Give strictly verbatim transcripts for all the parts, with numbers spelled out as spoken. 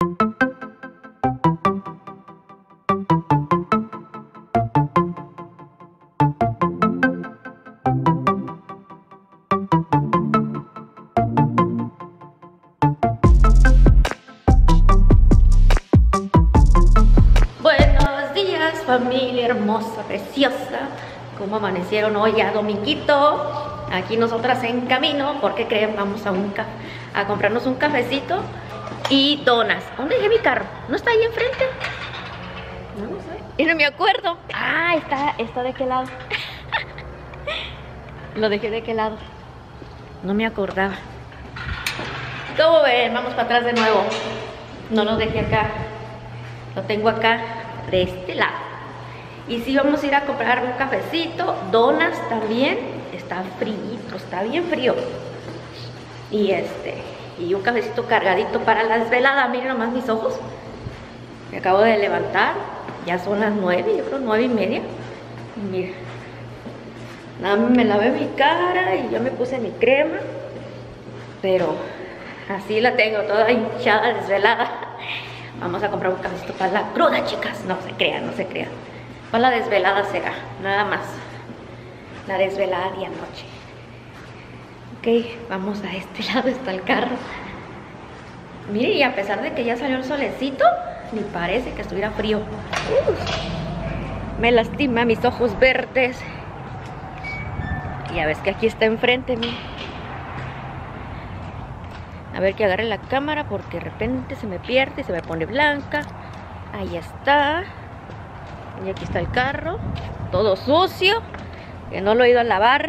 Familia hermosa, preciosa, como amanecieron hoy ya dominguito. Aquí nosotras en camino, porque creen, vamos a, un ca a comprarnos un cafecito y donas. ¿Dónde dejé mi carro? ¿No está ahí enfrente? No sé. Y no me acuerdo. Ah, está, está de qué lado. Lo dejé de qué lado. No me acordaba. ¿Cómo ven? Vamos para atrás de nuevo. No lo dejé acá. Lo tengo acá, de este lado. Y sí, vamos a ir a comprar un cafecito, donas también. Está frío, está bien frío. Y este, y un cafecito cargadito para la desvelada. Miren nomás mis ojos. Me acabo de levantar. Ya son las nueve, yo creo nueve y media. Y mira, nada más me lavé mi cara y ya me puse mi crema. Pero así la tengo, toda hinchada, desvelada. Vamos a comprar un cafecito para la cruda, chicas. No se crean, no se crean. Para la desvelada será, nada más. La desvelada día noche. Ok, vamos a este lado, está el carro. Mire, y a pesar de que ya salió el solecito, ni parece que estuviera frío. Uh, me lastima mis ojos verdes. Y ya ves que aquí está enfrente, mire. A ver que agarre la cámara porque de repente se me pierde y se me pone blanca. Ahí está. Y aquí está el carro, todo sucio, que no lo he ido a lavar.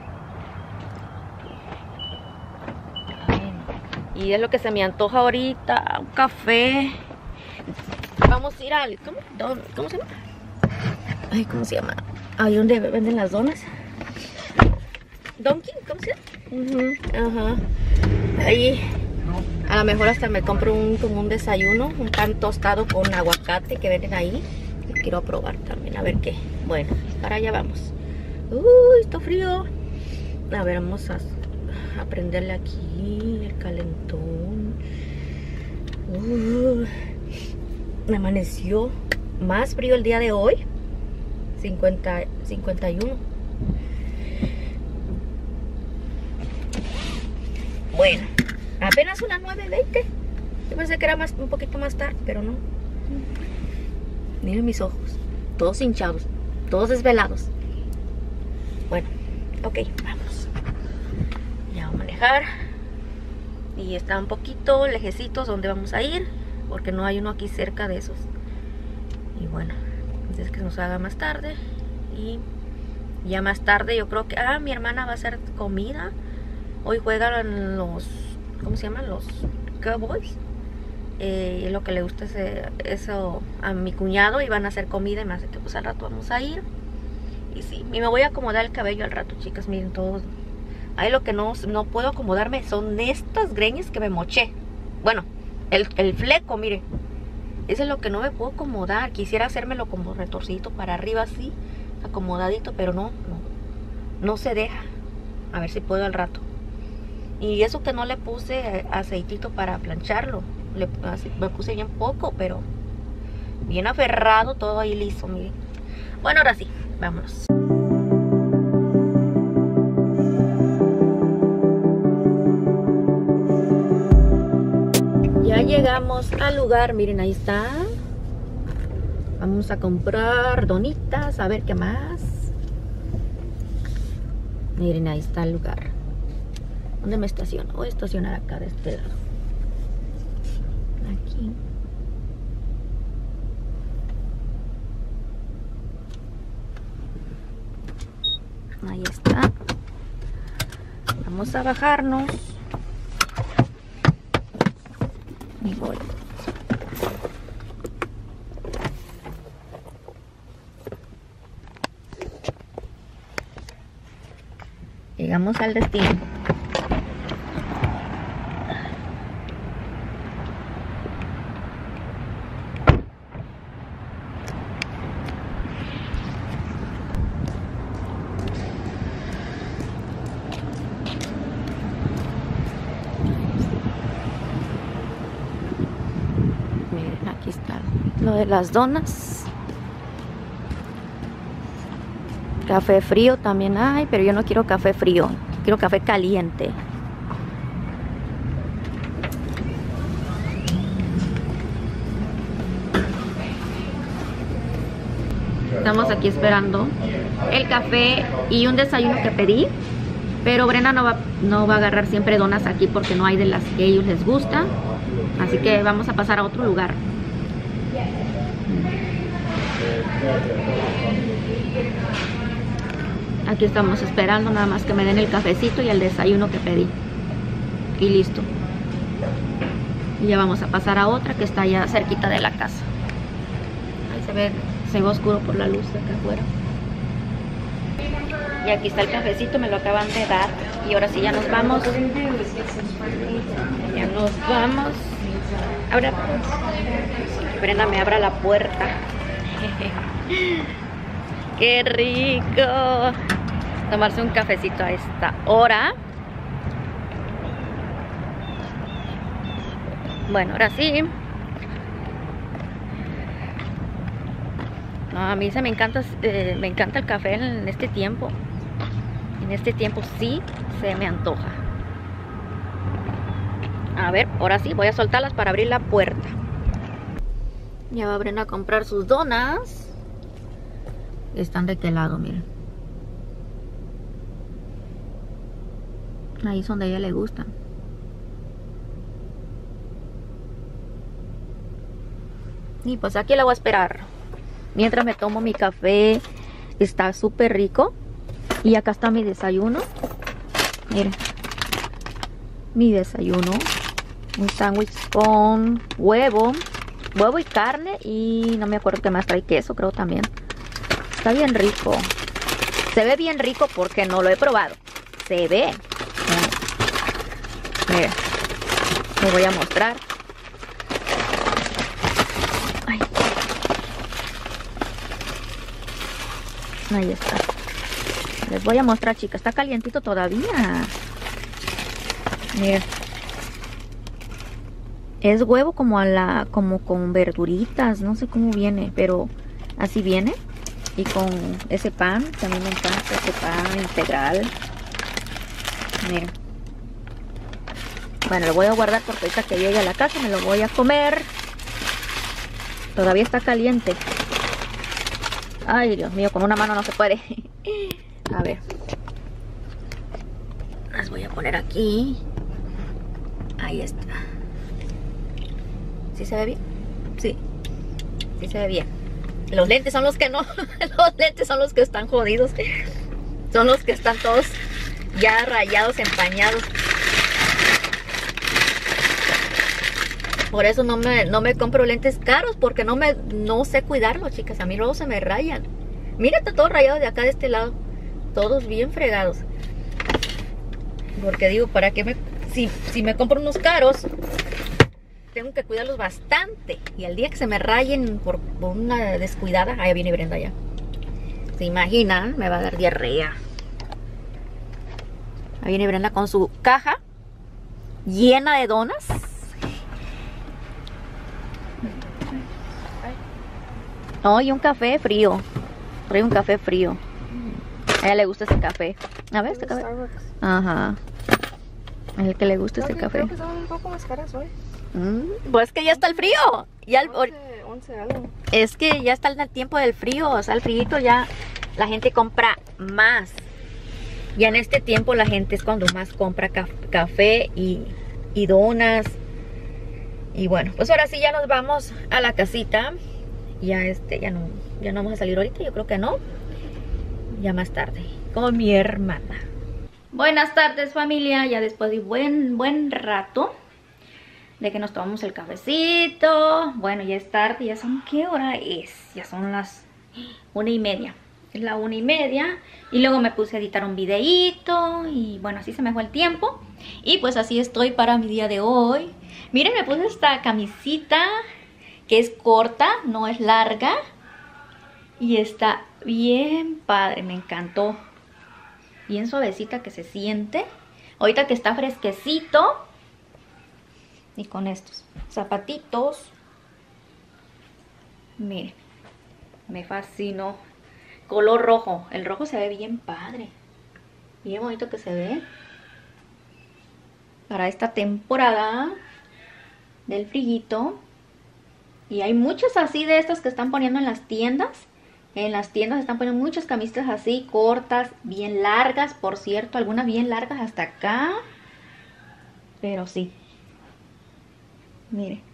Y es lo que se me antoja ahorita, un café. Vamos a ir al... ¿Cómo, ¿Cómo se llama? Ay, ¿cómo se llama? Ahí donde venden las donas. ¿Donkey? ¿Cómo se llama? Uh-huh, ajá. Ahí. A lo mejor hasta me compro un, como un desayuno, un pan tostado con aguacate que venden ahí. Quiero probar también, a ver qué. Bueno, para allá vamos. Uy, está frío. A ver, vamos a, a prenderle aquí el calentón. Uh, me amaneció más frío el día de hoy. cincuenta, cincuenta y uno. Bueno, apenas unas nueve veinte. Yo pensé que era más, un poquito más tarde, pero no. Miren mis ojos, todos hinchados, todos desvelados. Bueno, ok, vamos. Ya vamos a manejar. Y está un poquito lejecitos donde vamos a ir, porque no hay uno aquí cerca de esos. Y bueno, entonces que nos haga más tarde. Y ya más tarde yo creo que... Ah, mi hermana va a hacer comida. Hoy juegan los... ¿Cómo se llaman? Los Cowboys. Eh, y lo que le gusta es eh, eso a mi cuñado, y van a hacer comida y más de que pues al rato vamos a ir. Y sí, y me voy a acomodar el cabello al rato, chicas, miren todos. Ahí lo que no, no puedo acomodarme son estas greñas que me moché. Bueno, el, el fleco, miren. Eso es lo que no me puedo acomodar. Quisiera hacérmelo como retorcidito para arriba así, acomodadito, pero no, no, no se deja. A ver si puedo al rato. Y eso que no le puse aceitito para plancharlo. Le, así, me puse bien poco, pero bien aferrado, todo ahí liso, miren. Bueno, ahora sí, vámonos. Ya llegamos al lugar, miren, ahí está. Vamos a comprar donitas, a ver qué más. Miren, ahí está el lugar. ¿Dónde me estaciono? Voy a estacionar acá de este lado. Aquí. Ahí está. Vamos a bajarnos. Y voy. Llegamos al destino. Aquí está lo de las donas. Café frío también hay, pero yo no quiero café frío. Quiero café caliente. Estamos aquí esperando el café y un desayuno que pedí. Pero Brenda no va, no va a agarrar siempre donas aquí porque no hay de las que a ellos les gusta. Así que vamos a pasar a otro lugar. Aquí estamos esperando nada más que me den el cafecito y el desayuno que pedí. Y listo. Y ya vamos a pasar a otra que está ya cerquita de la casa. Ahí se ve, se ve oscuro por la luz de acá afuera. Y aquí está el cafecito, me lo acaban de dar. Y ahora sí ya nos vamos. Ya nos vamos. Ahora Brenda me abra la puerta. ¡Qué rico! Tomarse un cafecito a esta hora. Bueno, ahora sí. No, a mí se me encanta, eh, me encanta el café en este tiempo. En este tiempo sí se me antoja. A ver, ahora sí, voy a soltarlas para abrir la puerta. Ya va a Brenda a comprar sus donas. Están de aquel lado, miren. Ahí es donde a ella le gustan. Y pues aquí la voy a esperar. Mientras me tomo mi café. Está súper rico. Y acá está mi desayuno. Miren. Mi desayuno. Un sándwich con huevo. Huevo y carne. Y no me acuerdo qué más trae, queso creo también. Está bien rico. Se ve bien rico porque no lo he probado. Se ve. Miren. Les voy a mostrar. Ay. Ahí está. Les voy a mostrar, chicas. Está calientito todavía. Miren. Es huevo como a la, como con verduritas. No sé cómo viene, pero así viene. Y con ese pan. También me encanta ese pan integral. Miren. Bueno, lo voy a guardar porque ahorita que llegue a la casa me lo voy a comer. Todavía está caliente. Ay, Dios mío, con una mano no se puede. A ver. Las voy a poner aquí. Ahí está. ¿Sí se ve bien? Sí. Sí se ve bien. Los lentes son los que no. Los lentes son los que están jodidos. Son los que están todos ya rayados, empañados. Por eso no me, no me compro lentes caros, porque no me no sé cuidarlos, chicas. A mí luego se me rayan. Mira, está todo rayado de acá de este lado. Todos bien fregados. Porque digo, ¿para qué me... Si, si me compro unos caros, tengo que cuidarlos bastante. Y al día que se me rayen por, por una descuidada... Ahí viene Brenda ya. ¿Se imaginan? Me va a dar diarrea. Ahí viene Brenda con su caja llena de donas. Oh, y un café frío. Trae un café frío. A ella le gusta ese café. A ver, este café. Ajá. A el que le gusta ese café. Creo que son un poco más caras hoy. Mm, pues que ya está el frío. Ya el, once, once algo. es que ya está el tiempo del frío. O sea, el frío ya la gente compra más. Ya en este tiempo la gente es cuando más compra caf café y, y donas. Y bueno, pues ahora sí ya nos vamos a la casita. Ya este, ya no, ya no vamos a salir ahorita, yo creo que no. Ya más tarde, con mi hermana. Buenas tardes, familia. Ya después de buen, buen rato de que nos tomamos el cafecito. Bueno, ya es tarde, ya son, ¿qué hora es? Ya son las una y media. Es la una y media. Y luego me puse a editar un videíto. Y bueno, así se me fue el tiempo. Y pues así estoy para mi día de hoy. Miren, me puse esta camisita que es corta, no es larga. Y está bien padre, me encantó. Bien suavecita que se siente. Ahorita que está fresquecito. Y con estos zapatitos. Miren, me fascinó. Color rojo. El rojo se ve bien padre. Bien bonito que se ve. Para esta temporada del friguito. Y hay muchos así de estos que están poniendo en las tiendas. En las tiendas están poniendo muchas camisetas así, cortas, bien largas, por cierto. Algunas bien largas hasta acá. Pero sí. Miren.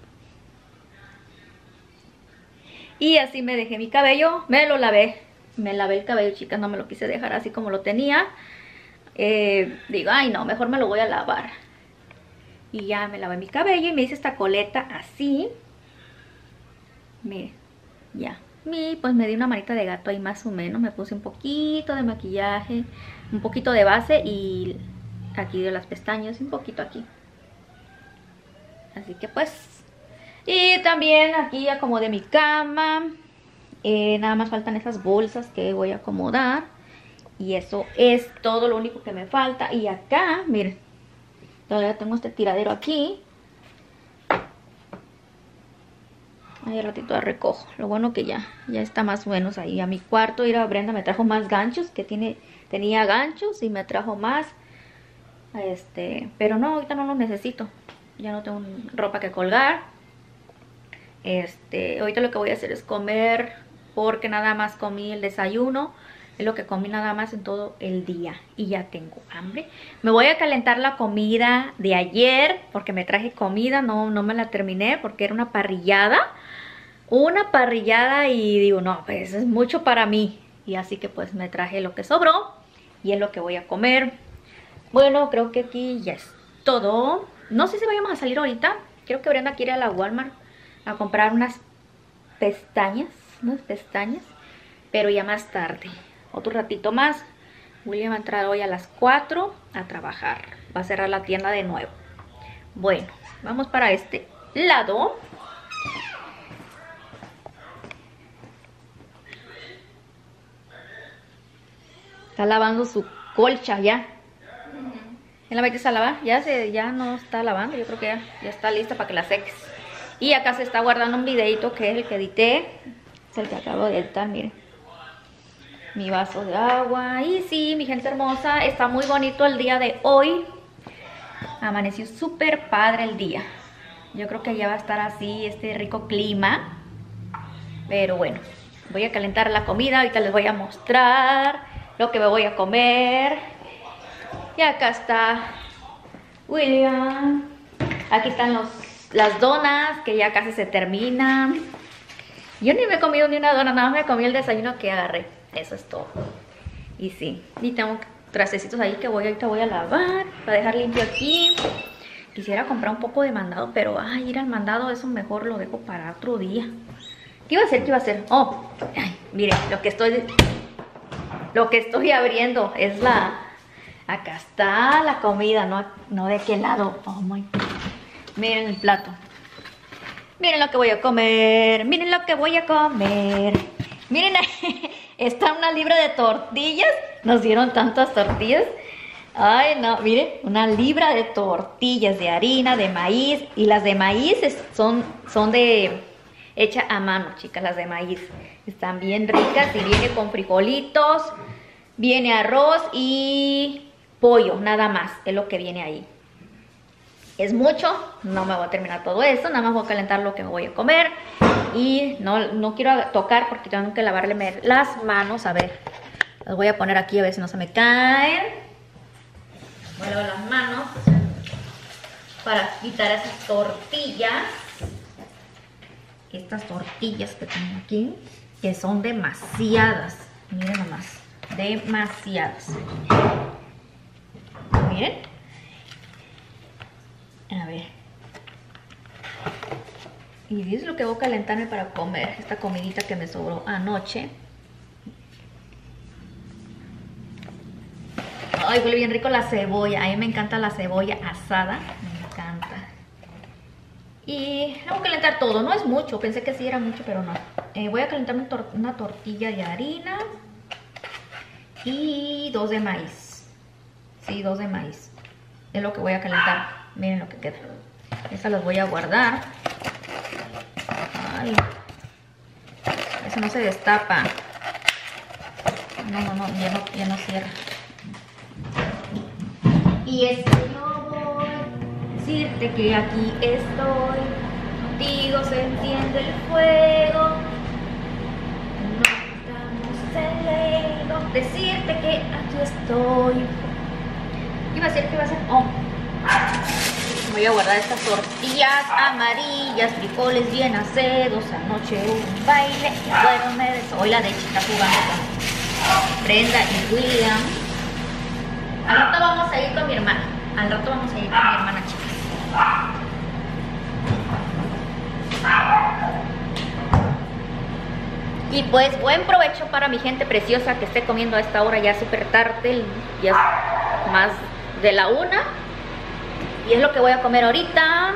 Y así me dejé mi cabello. Me lo lavé. Me lavé el cabello, chicas. No me lo quise dejar así como lo tenía. Eh, digo, ay no, mejor me lo voy a lavar. Y ya me lavé mi cabello y me hice esta coleta así. Miren, ya. Y pues me di una manita de gato ahí más o menos. Me puse un poquito de maquillaje, un poquito de base y aquí de las pestañas, un poquito aquí. Así que pues. Y también aquí acomodé mi cama. Eh, nada más faltan esas bolsas que voy a acomodar. Y eso es todo lo único que me falta. Y acá, miren, todavía tengo este tiradero aquí. Ahí al ratito la recojo. Lo bueno que ya, ya está más o menos ahí. A mi cuarto, ir a Brenda me trajo más ganchos. Que tiene, tenía ganchos y me trajo más. Este, pero no, ahorita no los necesito. Ya no tengo ropa que colgar. Este, ahorita lo que voy a hacer es comer. Porque nada más comí el desayuno. Es lo que comí nada más en todo el día. Y ya tengo hambre. Me voy a calentar la comida de ayer. Porque me traje comida. No, no me la terminé. Porque era una parrillada. Una parrillada. Y digo, no, pues es mucho para mí. Y así que pues me traje lo que sobró. Y es lo que voy a comer. Bueno, creo que aquí ya es todo. No sé si vayamos a salir ahorita. Creo que Brenda quiere ir a la Walmart a comprar unas pestañas. Unas pestañas. Pero ya más tarde. Otro ratito más. William va a entrar hoy a las cuatro a trabajar. Va a cerrar la tienda de nuevo. Bueno, vamos para este lado. Está lavando su colcha ya. ¿Ya la metes a lavar? Ya, se, ya no está lavando. Yo creo que ya, ya está lista para que la seques. Y acá se está guardando un videito que es el que edité. Es el que acabo de editar, miren. Mi vaso de agua. Y sí, mi gente hermosa, está muy bonito el día de hoy. Amaneció súper padre el día. Yo creo que ya va a estar así, este rico clima. Pero bueno, voy a calentar la comida. Ahorita les voy a mostrar lo que me voy a comer. Y acá está William. Aquí están los, las donas que ya casi se terminan. Yo ni me he comido ni una dona, nada más me comí el desayuno que agarré. Eso es todo. Y sí, y tengo trastecitos ahí que voy, ahorita voy a lavar para dejar limpio aquí. Quisiera comprar un poco de mandado, pero ay, ir al mandado, eso mejor lo dejo para otro día. ¿Qué iba a hacer? ¿Qué iba a hacer? Oh, ay, miren, lo que estoy lo que estoy abriendo es la... Acá está la comida, no, no de qué lado. Oh my God. Miren el plato. Miren lo que voy a comer. Miren lo que voy a comer. Miren, está una libra de tortillas. Nos dieron tantas tortillas. Ay, no, miren, una libra de tortillas de harina, de maíz. Y las de maíz son, son de... hecha a mano, chicas, las de maíz. Están bien ricas y viene con frijolitos. Viene arroz y pollo, nada más. Es lo que viene ahí. Es mucho, no me voy a terminar todo eso, nada más voy a calentar lo que me voy a comer. Y no, no quiero tocar porque tengo que lavarle las manos. A ver, las voy a poner aquí a ver si no se me caen. Voy a lavar las manos para quitar esas tortillas. Estas tortillas que tengo aquí, que son demasiadas. Miren nomás, demasiadas. Miren. A ver. Y es lo que voy a calentarme para comer. Esta comidita que me sobró anoche. Ay, huele bien rico la cebolla. A mí me encanta la cebolla asada. Me encanta. Y voy a calentar todo. No es mucho. Pensé que sí era mucho, pero no. Eh, voy a calentar una, tor una tortilla de harina. Y dos de maíz. Sí, dos de maíz. Es lo que voy a calentar. Miren lo que queda. Esas las voy a guardar. Ay. se destapa. No, no, no, ya no, ya no cierra. Y es que yo voy a decirte que aquí estoy. Contigo se enciende el fuego. No estamos lejos. Decirte que aquí estoy. Iba a decir que iba a ser. Oh. Voy a guardar estas tortillas amarillas, frijoles bien acedos. Anoche un baile. Bueno, me des. Hoy la de chica jugando con Brenda y William. Al rato vamos a ir con mi hermana. Al rato vamos a ir con mi hermana, chicas. Y pues buen provecho para mi gente preciosa que esté comiendo a esta hora ya súper tarde. Ya es más de la una. Y es lo que voy a comer ahorita.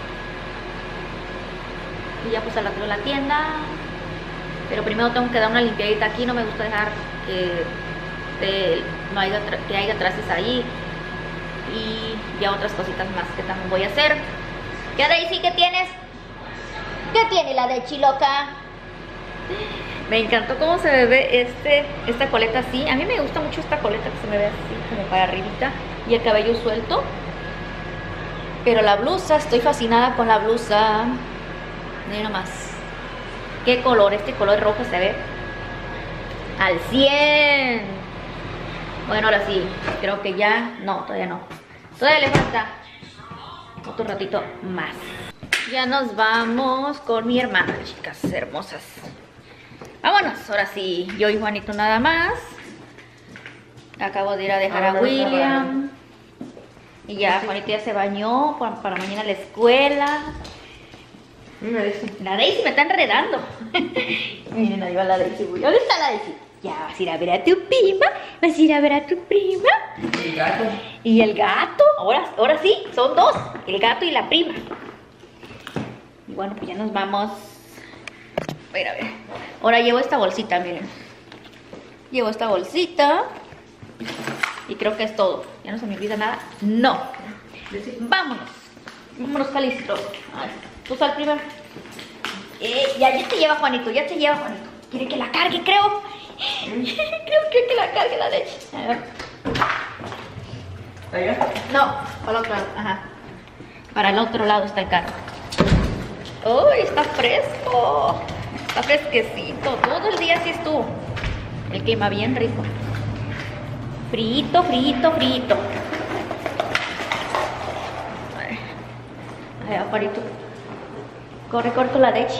Y ya pues a la, la tienda. Pero primero tengo que dar una limpiadita aquí. No me gusta dejar que, te, no haya, que haya trastes ahí. Y ya otras cositas más que también voy a hacer. ¿Qué Daisy? ¿Qué tienes? ¿Qué tiene la de Chiloca? Me encantó cómo se ve este, esta coleta así. A mí me gusta mucho esta coleta que se me ve así como para arribita. Y el cabello suelto. Pero la blusa, estoy fascinada con la blusa. Miren nomás. Qué color, este color rojo se ve al cien. Bueno, ahora sí, creo que ya, no, todavía no. Todavía le falta otro ratito más. Ya nos vamos con mi hermana, chicas hermosas. Vámonos, ahora sí, yo y Juanito nada más. Acabo de ir a dejar a William. Y ya, Juanito ya se bañó para, para mañana a la escuela. La Daisy me está enredando. Miren, ahí va la Daisy. ¿Dónde está la Daisy? Ya vas a ir a ver a tu prima. Vas a ir a ver a tu prima. El gato. Y el gato. Ahora, ahora sí, son dos. El gato y la prima. Y bueno, pues ya nos vamos. A ver, a ver. Ahora llevo esta bolsita, miren. Llevo esta bolsita. Y creo que es todo. Ya no se me olvida nada. No. Vámonos. Vámonos, Calistro. Tú sal primero. Eh, ya, ya te lleva Juanito. Ya te lleva Juanito. Quiere que la cargue, creo. Creo que, que la cargue la leche. A ver. ¿Allá? No, para el otro lado. Ajá. Para el otro lado está el carro. ¡Uy! Está fresco. Está fresquecito. Todo el día así estuvo. El clima bien rico. Frito, frito, frito. Ahí va, Juanito. Corre, corre con la Daisy.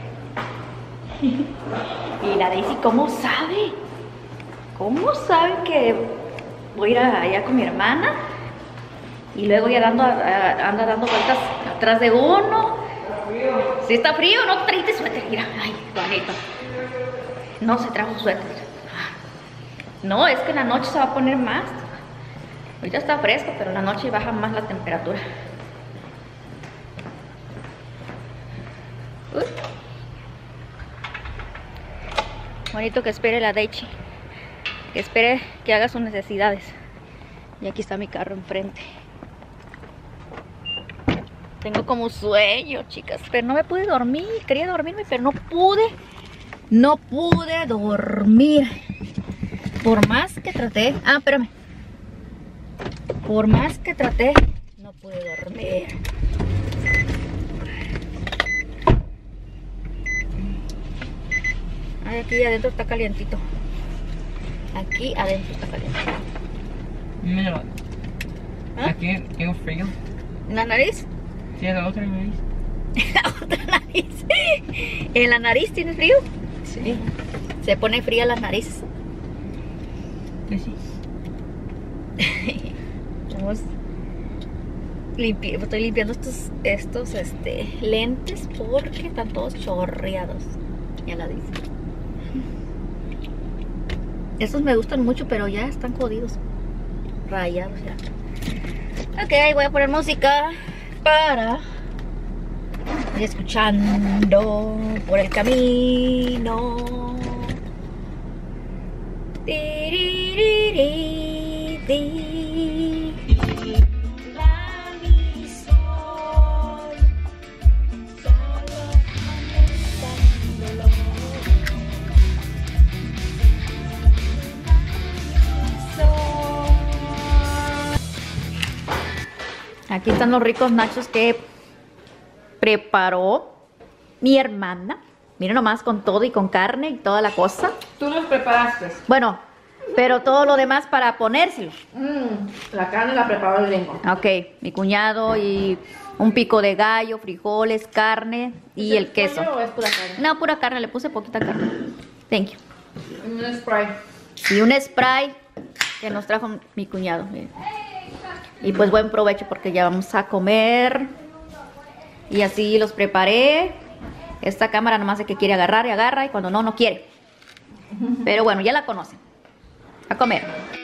Y la Daisy, ¿cómo sabe? ¿Cómo sabe que voy a ir allá con mi hermana? Y luego ya dando, anda dando vueltas atrás de uno. Si está frío, no te trajiste suéter. Mira, ay, Juanito. No se trajo suéter. No, es que en la noche se va a poner más. Ahorita está fresco, pero en la noche baja más la temperatura. Uy. Bonito que espere la Daisy. Que espere que haga sus necesidades. Y aquí está mi carro enfrente. Tengo como sueño, chicas. Pero no me pude dormir. Quería dormirme, pero no pude. No pude dormir. Por más que traté. Ah, espérame. Por más que traté, no pude dormir. Ay, aquí adentro está calientito. Aquí adentro está calientito. Mira. ¿Ah? Aquí tengo frío. ¿En la nariz? Sí, en la otra nariz. La otra nariz. ¿En la nariz tienes frío? Sí. Se pone fría las narices. Sí. Vamos limpi estoy limpiando estos, estos este, lentes porque están todos chorreados. Ya la dice. Estos me gustan mucho, pero ya están jodidos. Rayados ya. Ok, voy a poner música para ir escuchando por el camino. Aquí están los ricos nachos que preparó mi hermana. Miren nomás, con todo y con carne y toda la cosa. Tú los preparaste. Bueno, pero todo lo demás para ponérselo. Mm, la carne la preparó el gringo. Ok, mi cuñado y un pico de gallo, frijoles, carne y ¿Es el queso. pollo o es pura carne? No, pura carne, le puse poquita carne. Thank you. Un spray. Y un spray que nos trajo mi cuñado. Miren. Y pues buen provecho porque ya vamos a comer. Y así los preparé. Esta cámara nomás es que quiere agarrar y agarra y cuando no, no quiere. Pero bueno, ya la conocen. A comer.